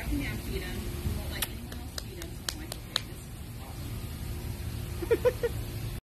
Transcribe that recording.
walking down, feed him. He won't let anyone else feed him, so I'm like, okay, this is awesome.